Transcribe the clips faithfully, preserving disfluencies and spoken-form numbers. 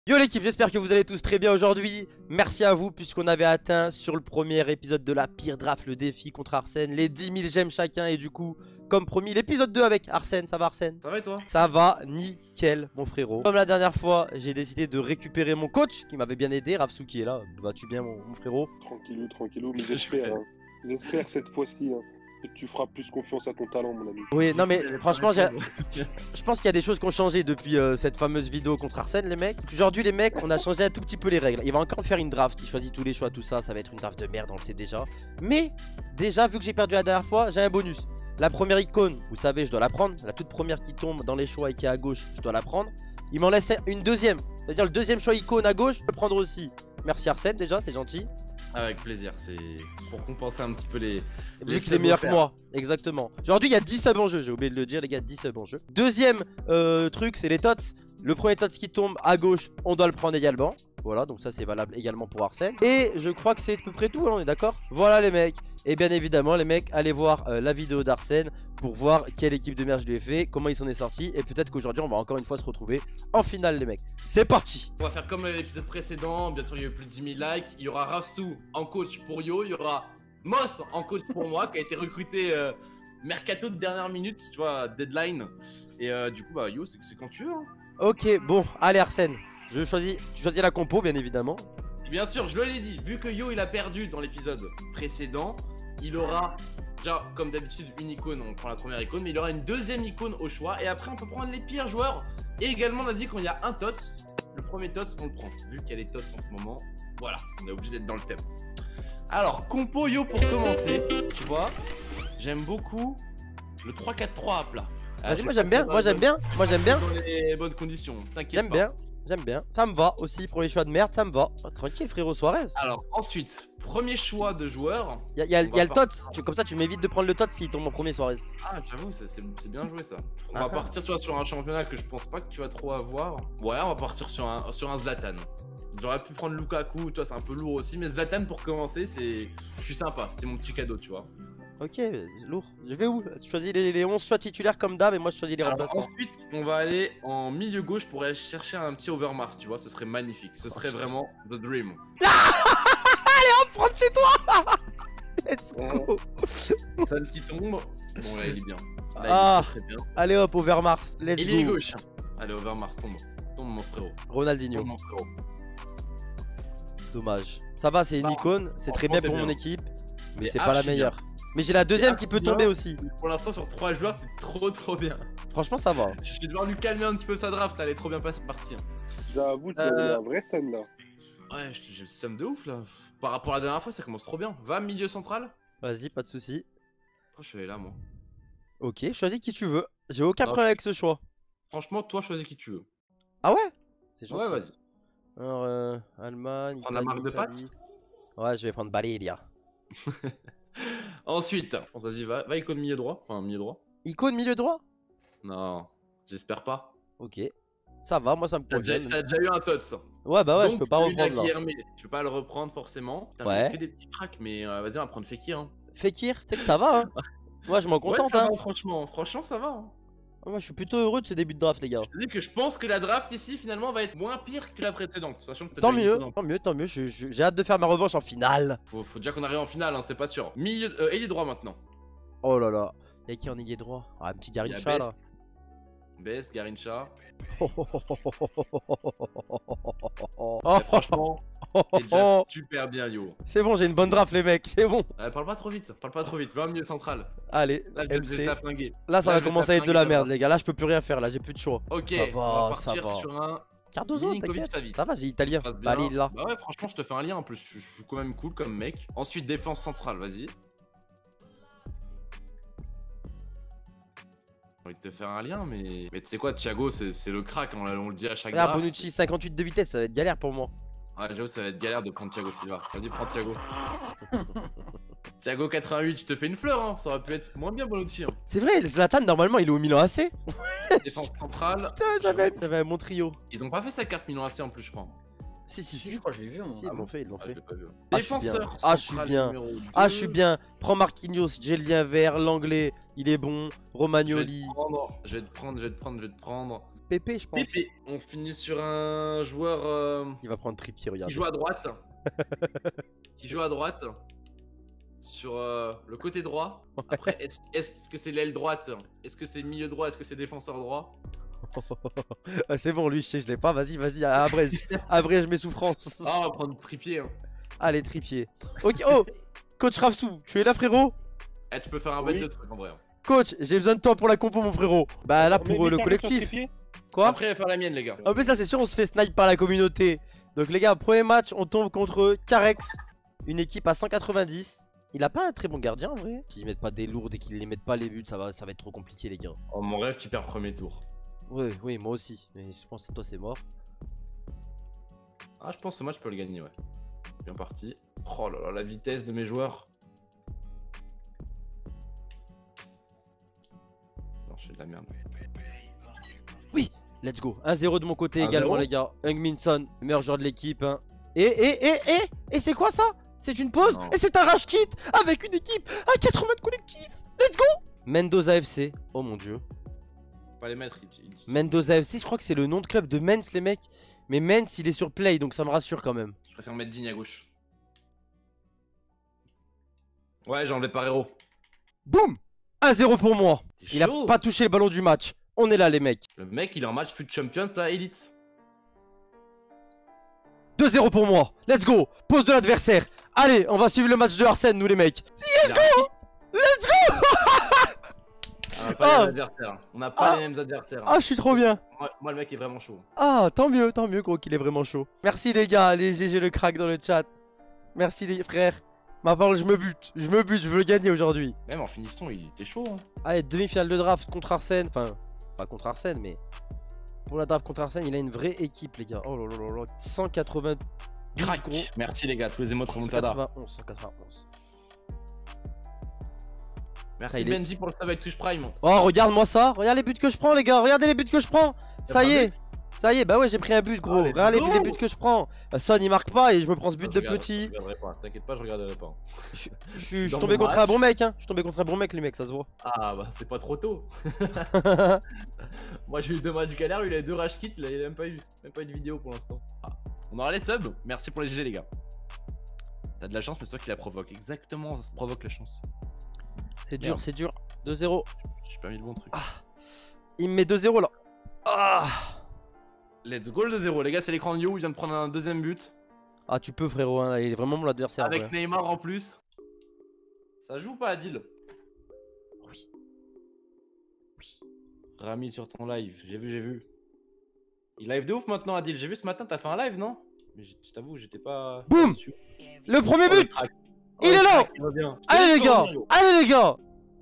Yo l'équipe, j'espère que vous allez tous très bien aujourd'hui. Merci à vous puisqu'on avait atteint sur le premier épisode de la pire draft, le défi contre Arsène, les dix mille j'aime chacun. Et du coup, comme promis, l'épisode deux avec Arsène. Ça va Arsène? Ça va et toi? Ça va, nickel mon frérot. Comme la dernière fois, j'ai décidé de récupérer mon coach qui m'avait bien aidé. Ravsou qui est là, vas-tu bien mon, mon frérot? Tranquillou, tranquillou, mais j'espère, hein. J'espère cette fois-ci hein, que tu feras plus confiance à ton talent mon ami. Oui, non mais franchement, j'ai... je pense qu'il y a des choses qui ont changé depuis euh, cette fameuse vidéo contre Arsène les mecs. Aujourd'hui les mecs, on a changé un tout petit peu les règles. Il va encore faire une draft, il choisit tous les choix, tout ça, ça va être une draft de merde, on le sait déjà. Mais déjà, vu que j'ai perdu la dernière fois, j'ai un bonus. La première icône, vous savez, je dois la prendre. La toute première qui tombe dans les choix et qui est à gauche, je dois la prendre. Il m'en laisse une deuxième, c'est-à-dire le deuxième choix icône à gauche, je peux le prendre aussi. Merci Arsène déjà, c'est gentil. Avec plaisir, c'est pour compenser un petit peu les... Vu qu'il est meilleur que moi, exactement. Aujourd'hui il y a dix subs en jeu, j'ai oublié de le dire les gars, dix subs en jeu. Deuxième euh, truc, c'est les tots. Le premier tots qui tombe à gauche, on doit le prendre également. Voilà, donc ça c'est valable également pour Arsène. Et je crois que c'est à peu près tout, hein, on est d'accord? Voilà les mecs. Et bien évidemment les mecs, allez voir euh, la vidéo d'Arsène pour voir quelle équipe de merde je lui ai fait, comment il s'en est sorti. Et peut-être qu'aujourd'hui on va encore une fois se retrouver en finale les mecs. C'est parti. On va faire comme l'épisode précédent, bien sûr il y a eu plus de dix mille likes. Il y aura Ravsou en coach pour Yo, il y aura Moss en coach pour moi qui a été recruté euh, mercato de dernière minute, tu vois, deadline. Et euh, du coup bah Yo c'est quand tu veux hein. Ok, bon, allez Arsène, je choisis, tu choisis la compo bien évidemment. Bien sûr, je l'ai dit, vu que Yo il a perdu dans l'épisode précédent, il aura, genre comme d'habitude, une icône, on prend la première icône, mais il aura une deuxième icône au choix, et après on peut prendre les pires joueurs. Et également on a dit qu'il y a un tots, le premier tots on le prend, vu qu'il y a les tots en ce moment, voilà, on est obligé d'être dans le thème. Alors, compo Yo pour commencer, tu vois, j'aime beaucoup le trois quatre trois à plat. Vas-y, moi j'aime bien, moi j'aime bien, moi j'aime bien. Dans les bonnes conditions, t'inquiète pas. J'aime bien. J'aime bien, ça me va aussi, premier choix de merde, ça me va. Oh, tranquille frérot Suarez. Alors ensuite, premier choix de joueur. Y'a y a, y a le tots, tu, comme ça tu m'évites de prendre le tots s'il tombe en premier Suarez. Ah j'avoue, c'est bien joué ça. On ah, va partir sur, sur un championnat que je pense pas que tu vas trop avoir. Ouais, on va partir sur un, sur un Zlatan. J'aurais pu prendre Lukaku, toi c'est un peu lourd aussi, mais Zlatan pour commencer, c'est, je suis sympa, c'était mon petit cadeau tu vois. Ok, lourd. Je vais où? Tu choisis les, les onze choix titulaires comme d'hab et moi je choisis les remplaçants. Ensuite, on va aller en milieu gauche pour aller chercher un petit Overmars, tu vois, ce serait magnifique. Ce serait oh, vraiment the dream. Allez hop, prends chez toi. Let's go. Celle qui tombe. Bon là il est bien. Là, ah, il est très bien. Allez hop, Overmars, let's go. Il est gauche. Allez, Overmars, tombe. Tombe mon frérot. Ronaldinho. Tombe, mon frérot. Dommage. Ça va, c'est une bah, icône, c'est très bien pour bien. Mon équipe, mais, mais c'est pas la meilleure. Bien. Mais j'ai la deuxième qui peut tomber aussi. Pour l'instant sur trois joueurs t'es trop trop bien. Franchement ça va. Je vais devoir lui calmer un petit peu sa draft, elle est trop bien partie. J'avoue tu as la vraie scène là. Ouais j'ai le seum de ouf là. Par rapport à la dernière fois ça commence trop bien. Va milieu central. Vas-y pas de soucis. Pourquoi je vais là moi? Ok choisis qui tu veux. J'ai aucun problème avec ce choix. Franchement toi choisis qui tu veux. Ah ouais? C'est gentil. Ouais vas-y. Alors euh, Allemagne. Prends la marque de pâte. Ouais je vais prendre Balelia. Ensuite, vas-y, va, va icône milieu droit. Enfin, milieu droit. Icône milieu droit? Non, j'espère pas. Ok, ça va, moi ça me convient. T'as déjà eu un tots. Ouais, bah ouais, donc, je peux pas reprendre là. Tu peux pas le reprendre forcément. T'as ouais. que des petits cracks, mais euh, vas-y, on va prendre Fekir. Hein. Fekir, tu sais que ça va, hein. Moi je m'en contente, ouais, ça hein. Va, franchement, franchement, ça va. Hein. Moi je suis plutôt heureux de ces débuts de draft, les gars. Je te dis que je pense que la draft ici finalement va être moins pire que la précédente. Sachant que tant mieux, tant mieux, tant mieux. J'ai hâte de faire ma revanche en finale. Faut, faut déjà qu'on arrive en finale, hein, c'est pas sûr. Milieu, euh, ailier droit maintenant. Oh là là. Y'a qui en ailier droit? Ah, un petit Garincha là. Best, Garincha. Oh, oh, oh, oh, oh, oh. Oh. Franchement, t'es déjà super bien, Yo. C'est bon, j'ai une bonne draft, les mecs, c'est bon. Euh, parle pas trop vite, parle pas trop vite. Va au milieu central. Allez, là, M C. Là, là, ça là, va commencer à être de la merde, les gars. Là, je peux plus rien faire, là, j'ai plus de choix. Ok, ça va, on va ça partir va. sur un. Cardozo, t'inquiète. Ça va, j'ai italien. Allez, là. Bah ouais, franchement, je te fais un lien en plus. Je suis quand même cool comme mec. Ensuite, défense centrale, vas-y. J'ai envie de te faire un lien, mais. Mais tu sais quoi, Thiago, c'est le crack, on, on le dit à chaque fois. Regarde, Bonucci, cinquante-huit de vitesse, ça va être galère pour moi. Ouais, j'avoue, ça va être galère de prendre Thiago Silva. Vas-y, prends Thiago. Thiago quatre-vingt-huit, je te fais une fleur, hein. Ça aurait pu être moins bien Bonucci. Hein. C'est vrai, Zlatan, normalement, il est au Milan A C. Défense centrale. J'avais un mon trio. Ils ont pas fait sa carte Milan A C en plus, je crois. Si, si, si, je crois que j'ai vu. Si, ils l'ont fait, ils l'ont fait. Ah, Défenseur. Ah, je suis bien. Ah, je suis bien. Prends Marquinhos, j'ai le lien vert, l'anglais, il est bon. Romagnoli. Je vais te prendre, je vais te prendre, je vais te prendre. Pépé, je pense. Pépé. On finit sur un joueur euh, Il va prendre Trippier, regarde. qui joue à droite. Qui joue à droite. Sur euh, le côté droit. Après, est-ce est que c'est l'aile droite? Est-ce que c'est milieu droit? Est-ce que c'est défenseur droit? Ah, c'est bon, lui, je sais, je l'ai pas. Vas-y, vas-y, abrège. Abrège mes souffrances. Ah, on va prendre Trippier. Hein. Allez, Trippier. Ok, oh, coach Rafsou, tu es là, frérot? Eh, tu peux faire un bête Oui. de trucs en vrai. Coach, j'ai besoin de toi pour la compo, mon frérot. Bah là, pour Mais euh, le mets collectif. sur Quoi? Après, il va faire la mienne, les gars. En plus, ça, c'est sûr, on se fait snipe par la communauté. Donc, les gars, premier match, on tombe contre Carex. Une équipe à cent quatre-vingt-dix. Il a pas un très bon gardien, en vrai. S'ils mettent pas des lourds et qu'ils les mettent pas les buts, ça va, ça va être trop compliqué, les gars. Oh, mon rêve, tu perds premier tour. Oui, oui, moi aussi. Mais je pense que toi, c'est mort. Ah, je pense que ce match, je peux le gagner, ouais. Bien parti. Oh là là, la vitesse de mes joueurs. Non, je fais de la merde. Let's go. un zéro de mon côté un également, zéro. les gars. Heung-Min-Son, meilleur joueur de l'équipe. Hein. Et, et, et, et, et c'est quoi ça? C'est une pause? Non. Et c'est un rage kit avec une équipe à quatre-vingts de collectif. Let's go. Mendoza F C. Oh mon dieu. Pas les mettre, il, il- Mendoza F C, je crois que c'est le nom de club de Mens, les mecs. Mais Mens, il est sur Play, donc ça me rassure quand même. Je préfère mettre Digne à gauche. Ouais, j'ai enlevé Parero. Boum, un zéro pour moi. T'es Il a chaud. pas touché le ballon du match. On est là, les mecs. Le mec, il est en match Foot Champions, là, Elite. deux zéro pour moi. Let's go. Pause de l'adversaire. Allez, on va suivre le match de Arsène, nous, les mecs. Let's go. Let's go. On n'a pas Ah. les mêmes adversaires. On n'a pas Ah. les mêmes adversaires. Ah, je suis trop bien. Moi, moi, le mec est vraiment chaud. Ah, tant mieux, tant mieux, gros, qu'il est vraiment chaud. Merci, les gars. Allez, G G le crack dans le chat. Merci, les frères. Ma parole, je me bute. Je me bute, je veux le gagner aujourd'hui. Même en finissant, il était chaud. Hein. Allez, demi-finale de draft contre Arsène. Enfin, pas contre Arsène, mais pour la draft contre Arsène, il a une vraie équipe, les gars. Oh là là là là. cent quatre-vingts. Crac. gros. Merci, les gars. Tous les émotes cent remontada. quatre-vingt-onze, cent quatre-vingt-onze. Merci, Ah, il est- Benji, pour le sub avec Twitch Prime. Oh, regarde-moi ça. Regarde les buts que je prends, les gars. Regardez les buts que je prends. T'as Ça pas y est. but Ça y est, bah ouais, j'ai pris un but, gros. Ah, let's Regarde les, go. les buts que je prends. Euh, Son, il marque pas et je me prends ce but Je de regarde- petit. Je regarderai pas. T'inquiète pas, je regarderai pas. Je suis- je suis je suis Dans tombé mon contre un match. bon mec, hein. Je suis tombé contre un bon mec, les mecs, ça se voit. Ah, bah, c'est pas trop tôt. Moi, j'ai eu deux matchs galères. Il a eu deux rage kits. Il a même pas eu, même pas eu de vidéo pour l'instant. Ah. On aura les subs. Merci pour les G G, les gars. T'as de la chance, mais c'est toi qui la provoque. Exactement, ça se provoque la chance. C'est dur, Merde. c'est dur. deux zéro. J'ai pas mis le bon truc. Il me met deux zéro là. Ah. Let's go le deux zéro. Les gars, c'est l'écran de You. Il vient de prendre un deuxième but. Ah, tu peux, frérot, hein. Il est vraiment mon adversaire. Avec ouais. Neymar en plus. Ça joue ou pas, Adil? Oui. Oui. Rami sur ton live. J'ai vu, j'ai vu. Il live de ouf maintenant, Adil. J'ai vu ce matin, t'as fait un live, non? Mais j- je t'avoue, j'étais pas. Boum. dessus. Le premier Oh, le but. crack. Il le est là. crack, il va bien. Allez, les Il est gars. fort, Yo. Allez, les gars.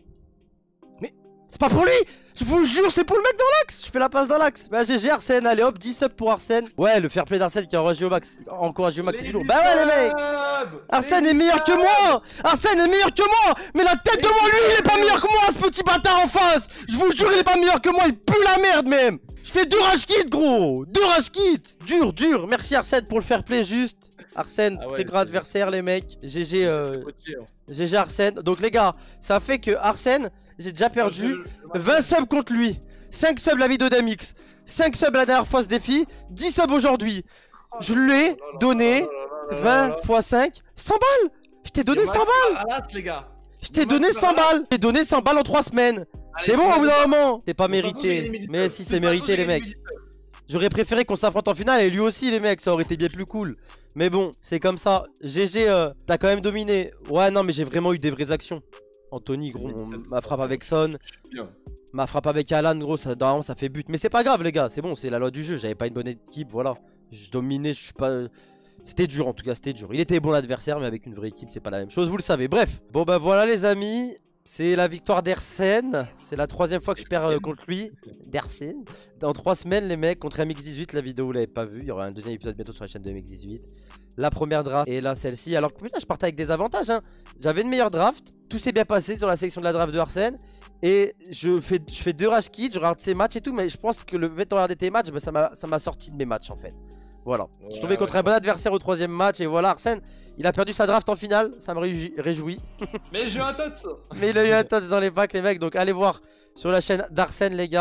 Mais c'est pas pour lui. Je vous le jure, c'est pour le mec dans l'axe. Je fais la passe dans l'axe. Bah, G G Arsène. Allez, hop, dix subs pour Arsène. Ouais, le fair play d'Arsène qui a encouragé au max. Encouragé au max, c'est toujours. Bah, ouais, les mecs. subs. Arsène Les est meilleur que subs. moi. Arsène est meilleur que moi. Mais la tête de moi, lui, il est pas meilleur que moi, ce petit bâtard en face. Je vous le jure, il est pas meilleur que moi. Il pue la merde, même. Je fais deux rage kits, gros. Deux rage kits. Dur, dur. Merci Arsène pour le fair play, juste. Arsène, Ah ouais, très grand c'est- adversaire, les mecs. G G, Il s'est euh, fait coacher, hein. G G Arsène. Donc, les gars, ça fait que Arsène, j'ai déjà perdu Je- je- vingt subs contre lui. cinq subs la vidéo d'Amix. cinq subs la dernière fois ce défi. dix subs aujourd'hui. Je lui ai donné vingt fois cinq. cent balles. Je t'ai donné cent balles. Ah là, les gars. Je t'ai Dommage donné que cent voilà. balles. J'ai donné cent balles en trois semaines. Allez, C'est bon c'est au bout bon. d'un moment. C'est pas De toute façon, j'ai gagné mérité. mille Mais subs. si, De c'est toute façon, mérité, j'ai les gagné mecs. mille subs. J'aurais préféré qu'on s'affronte en finale et lui aussi, les mecs. Ça aurait été bien plus cool. Mais bon, c'est comme ça. G G, euh, t'as quand même dominé. Ouais, non, mais j'ai vraiment eu des vraies actions. Anthony, gros, on- ma frappe avec Son. Bien. Ma frappe avec Alan, gros, ça, normalement, ça fait but. Mais c'est pas grave, les gars. C'est bon, c'est la loi du jeu. J'avais pas une bonne équipe, voilà. Je dominais, je suis pas. C'était dur, en tout cas, c'était dur. Il était bon l'adversaire, mais avec une vraie équipe, c'est pas la même chose. Vous le savez. Bref. Bon, bah voilà, les amis. C'est la victoire d'Arsène. C'est la troisième fois que je perds euh, contre lui. D'Arsène. Dans trois semaines, les mecs, contre M X dix-huit. La vidéo, vous l'avez pas vue. Il y aura un deuxième épisode bientôt sur la chaîne de M X dix-huit. La première draft et là celle-ci. Alors que putain, je partais avec des avantages. Hein. J'avais une meilleure draft. Tout s'est bien passé sur la sélection de la draft de Arsène. Et je fais, je fais deux rage kits. Je regarde ses matchs et tout. Mais je pense que le fait de regarder tes matchs, bah, ça m'a ça m'a sorti de mes matchs en fait. Voilà. je suis tombé Ouais, contre ouais, un bon adversaire au troisième match. Et voilà, Arsène, il a perdu sa draft en finale. Ça me réjouit. réjouit. Mais j'ai eu un tots. Mais il a eu un tots dans les packs, les mecs. Donc allez voir sur la chaîne d'Arsène, les gars.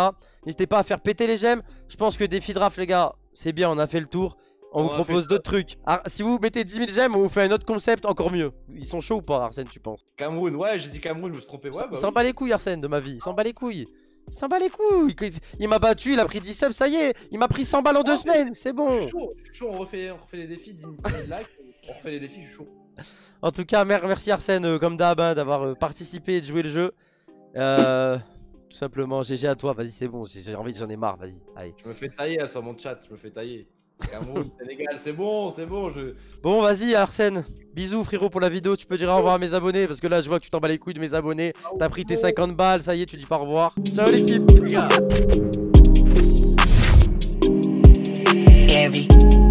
N'hésitez pas à faire péter les j'aime. Je pense que défi draft les gars, c'est bien, on a fait le tour. On, on vous propose d'autres trucs. Ah, si vous mettez dix mille j'aime, on vous fait un autre concept encore mieux. Ils sont chauds ou pas Arsène, tu penses? Cameroun, ouais j'ai dit Cameroun, je me suis trompé. Ouais, bah il s'en oui. bat les couilles Arsène de ma vie, il s'en bat les couilles. Il s'en bat les couilles. Il, il m'a battu, il a pris dix subs, ça y est. Il m'a pris cent balles en deux semaines, c'est bon. Je suis chaud, je suis chaud, on refait, on refait les défis, dix mille likes, on refait les défis, je suis chaud. En tout cas, merci Arsène, euh, comme d'hab, hein, d'avoir euh, participé et de jouer le jeu. Euh, tout simplement, G G à toi, vas-y, c'est bon, j'ai envie, j'en ai marre, vas-y, allez. Je me fais tailler sur mon chat, je me fais tailler. Cameroun, Sénégal, c'est bon, c'est bon, je... Bon, vas-y Arsène, bisous frérot pour la vidéo, tu peux dire au revoir à mes abonnés, parce que là, je vois que tu t'en bats les couilles de mes abonnés. T'as pris tes cinquante balles, ça y est, tu dis pas au revoir. Ciao l'équipe. Heavy.